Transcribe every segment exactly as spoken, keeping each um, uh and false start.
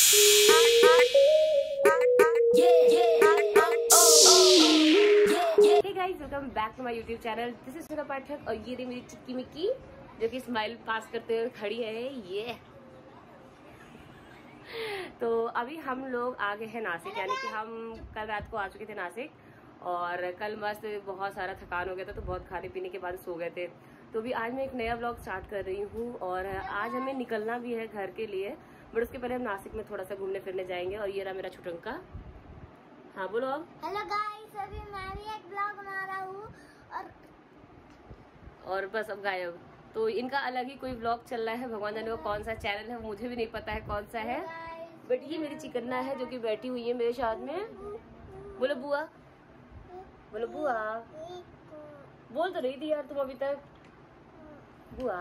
Welcome back to my YouTube channel. This is Sudha Pathak और ये रही मेरी चिक्की मिक्की जो कि स्माइल पास करते हुए खड़ी है। ये तो अभी हम लोग आ गए हैं नासिक, यानी कि हम कल रात को आ चुके थे नासिक और कल मस्त बहुत सारा थकान हो गया था तो बहुत खाने पीने के बाद सो गए थे। तो अभी आज मैं एक नया व्लॉग स्टार्ट कर रही हूँ और आज हमें निकलना भी है घर के लिए, बट उसके पहले हम नासिक में थोड़ा सा घूमने फिरने जाएंगे। और ये रहा मेरा छुटंका। हाँ बोलो। हेलो गाइस, अभी मैं भी एक ब्लॉग बना रहा हूँ और और बस अब गायब। तो इनका अलग ही कोई व्लॉग चल रहा है, भगवान जाने को कौन सा चैनल है, मुझे भी नहीं पता है कौन सा है। बट ये मेरी चिकन्ना है जो कि बैठी हुई है मेरे साथ में। बोलो बुआ, बोलो बुआ। बोल तो रही थी यार तुम अभी तक बुआ।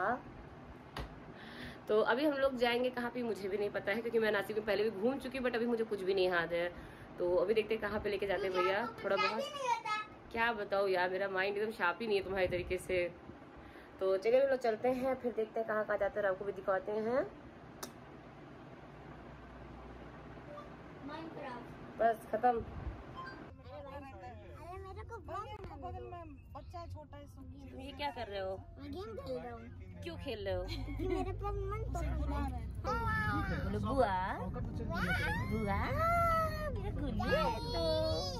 तो अभी हम लोग जाएंगे कहाँ पे मुझे भी नहीं पता है, क्योंकि मैं नासिक में पहले भी घूम चुकी, बट अभी मुझे कुछ भी नहीं याद है। तो अभी देखते हैं कहाँ पे लेके जाते हैं भैया। थोड़ा बहुत क्या बताओ यार, मेरा माइंड एकदम शार्प ही नहीं है तुम्हारे तरीके से। तो चलिए हम लोग चलते हैं, फिर देखते हैं कहाँ कहाँ जाते हैं, आपको भी दिखाते हैं। बस खत्म। बच्चा है छोटा है। ये क्या कर रहे हो? मैं गेम खेल रहा हूँ। क्यों खेल रहे हो? क्योंकि मेरे पास मन तो बोलो बुआ, बुआ मेरा गुल्लू है तो।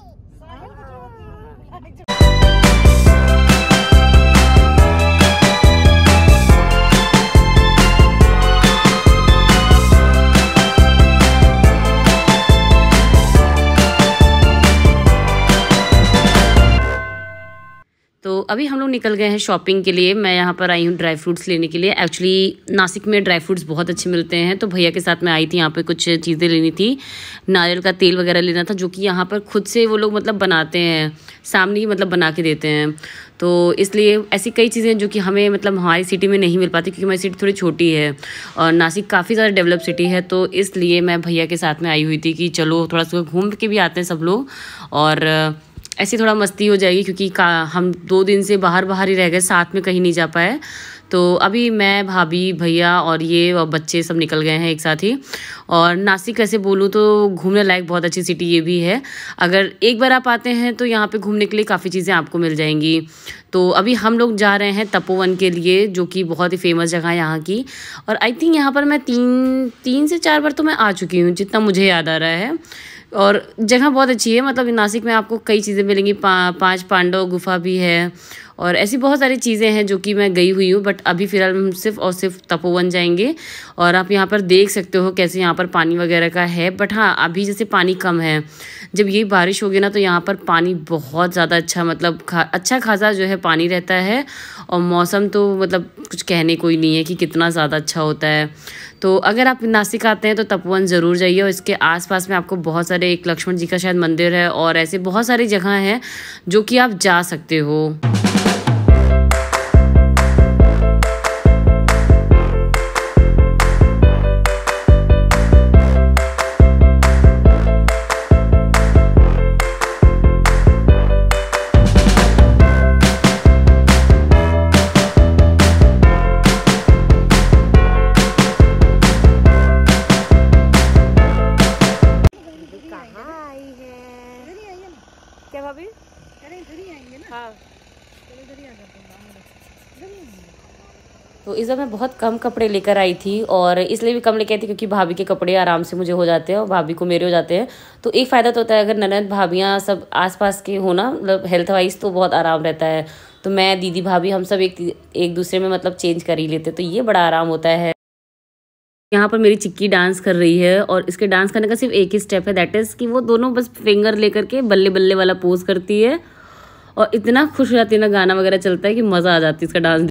तो अभी हम लोग निकल गए हैं शॉपिंग के लिए। मैं यहाँ पर आई हूँ ड्राई फ्रूट्स लेने के लिए। एक्चुअली नासिक में ड्राई फ्रूट्स बहुत अच्छे मिलते हैं, तो भैया के साथ मैं आई थी यहाँ पे कुछ चीज़ें लेनी थी। नारियल का तेल वगैरह लेना था, जो कि यहाँ पर खुद से वो लोग मतलब बनाते हैं, सामने ही मतलब बना के देते हैं। तो इसलिए ऐसी कई चीज़ें जो कि हमें मतलब हमारी सिटी में नहीं मिल पाती, क्योंकि हमारी सिटी थोड़ी छोटी है और नासिक काफ़ी ज़्यादा डेवलप सिटी है। तो इसलिए मैं भैया के साथ में आई हुई थी कि चलो थोड़ा सा घूम के भी आते हैं सब लोग और ऐसी थोड़ा मस्ती हो जाएगी, क्योंकि का हम दो दिन से बाहर बाहर ही रह गए, साथ में कहीं नहीं जा पाए। तो अभी मैं, भाभी, भैया और ये और बच्चे सब निकल गए हैं एक साथ ही। और नासिक ऐसे बोलूँ तो घूमने लायक बहुत अच्छी सिटी ये भी है। अगर एक बार आप आते हैं तो यहाँ पे घूमने के लिए काफ़ी चीज़ें आपको मिल जाएंगी। तो अभी हम लोग जा रहे हैं तपोवन के लिए, जो कि बहुत ही फेमस जगह है यहाँ की। और आई थिंक यहाँ पर मैं तीन तीन से चार बार तो मैं आ चुकी हूँ, जितना मुझे याद आ रहा है। और जगह बहुत अच्छी है, मतलब नासिक में आपको कई चीज़ें मिलेंगी। पा, पांच पांडव गुफा भी है और ऐसी बहुत सारी चीज़ें हैं जो कि मैं गई हुई हूँ। बट अभी फ़िलहाल हम सिर्फ और सिर्फ तपोवन जाएंगे। और आप यहाँ पर देख सकते हो कैसे यहाँ पर पानी वगैरह का है। बट हाँ, अभी जैसे पानी कम है, जब ये बारिश होगी ना तो यहाँ पर पानी बहुत ज़्यादा अच्छा मतलब खा, अच्छा खासा जो है पानी रहता है। और मौसम तो मतलब कुछ कहने कोई नहीं है कि कितना ज़्यादा अच्छा होता है। तो अगर आप नासिक आते हैं तो तपोवन ज़रूर जाइए। और इसके आसपास में आपको बहुत सारे, एक लक्ष्मण जी का शायद मंदिर है और ऐसे बहुत सारी जगह हैं जो कि आप जा सकते हो। क्या भाभी? अरे इधर ही आएंगे ना। हाँ इधर ही आ जाते हैं। तो इस बार मैं बहुत कम कपड़े लेकर आई थी, और इसलिए भी कम लेकर आई थी क्योंकि भाभी के कपड़े आराम से मुझे हो जाते हैं और भाभी को मेरे हो जाते हैं। तो एक फ़ायदा तो होता है, अगर ननद भाभियाँ सब आसपास के हो ना, मतलब हेल्थ वाइज, तो बहुत आराम रहता है। तो मैं, दीदी, भाभी, हम सब एक एक दूसरे में मतलब चेंज कर ही लेते, तो ये बड़ा आराम होता है। यहाँ पर मेरी चिक्की डांस कर रही है और इसके डांस करने का सिर्फ एक ही स्टेप है, दैट इज़ कि वो दोनों बस फिंगर लेकर के बल्ले बल्ले वाला पोज करती है और इतना खुश हो जाती है ना, गाना वगैरह चलता है कि मज़ा आ जाती है इसका डांस।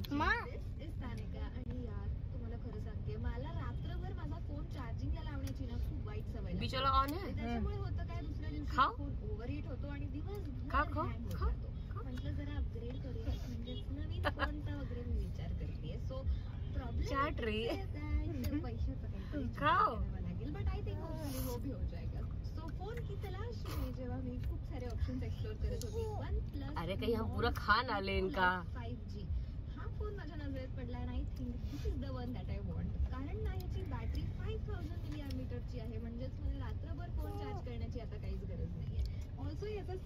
चाट रही है खाओ। बट आई थिंक वो भी हो जाएगा। सो फोन की तलाश में जेव्हा मी खूप सारे ऑप्शंस एक्सप्लोर करत होती, वन प्लस, अरे कहीं हम पूरा खा ना ले इनका फाइव जी हा फोन माझ्या नजरेत पडला आणि I think this is the one that I want. कारण ना याची बॅटरी फाईव्ह थाउजंड मिली ॲम्पीयरची आहे, म्हणजे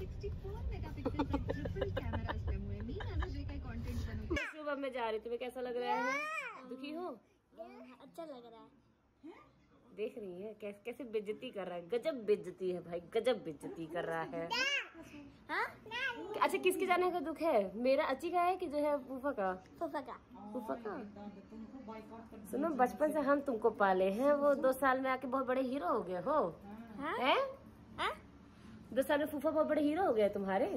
सुबह मैं जा रही थी, तुम्हें कैसा लग रहा है? दुखी हो? अच्छा लग रहा है। देख रही है कैसे कैसे बेइज्जती कर रहा है, गजब बेइज्जती है भाई, गजब बेइज्जती कर रहा है। हाँ? अच्छा किसके जाने का दुख है, मेरा अची का है कि जो है फूफा का? फूफा का। फूफा का। सुनो बचपन से हम तुमको पाले हैं, वो दो साल में आके बहुत बड़े हीरो हो गए हो। हाँ? हैं? हाँ? दो साल में फूफा बहुत बड़े हीरो हो गए तुम्हारे।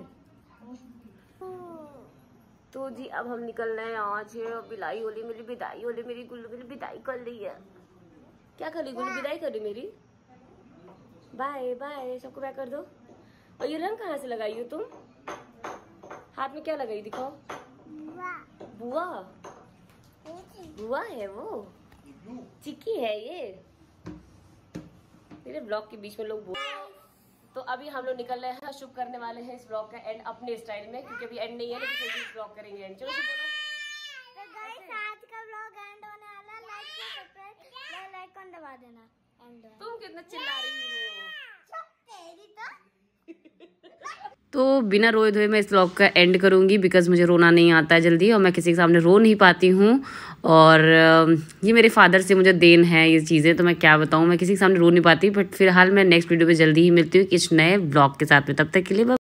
तो जी अब हम निकल रहे हैं, आज है बिलाई होली, मेरी विदाई होली, मेरी गुल्लू मेरी विदाई कर रही है। क्या कर रही गुल्लू, विदाई कर रही मेरी? बाय बाय, सबको बाय कर दो। और ये रंग कहाँ से लगाई हो तुम? हाथ में क्या लगाई दिखाओ। बुआ बुआ है वो, चिक्की है ये। मेरे ब्लॉग के बीच में लोग बोल। तो अभी हम लोग निकल रहे हैं, शुभ करने वाले हैं इस ब्लॉग का एंड अपने स्टाइल में, क्योंकि अभी एंड नहीं है लेकिन फिर भी ब्लॉग करेंगे एंड। चलो बोलो। तो गाइस आज का व्लॉग एंड होने वाला है, लाइक सब्सक्राइब लाइक कौन दबा देना एंड। तुम कितना चिल्ला रही हो? तेरी तो तो बिना रोए धोए मैं इस व्लॉग का एंड करूँगी, बिकॉज मुझे रोना नहीं आता है जल्दी और मैं किसी के सामने रो नहीं पाती हूँ। और ये मेरे फादर से मुझे देन है ये चीज़ें, तो मैं क्या बताऊँ, मैं किसी के सामने रो नहीं पाती। बट फिलहाल मैं नेक्स्ट वीडियो में जल्दी ही मिलती हूँ किस नए व्लॉग के साथ में, तब तक के लिए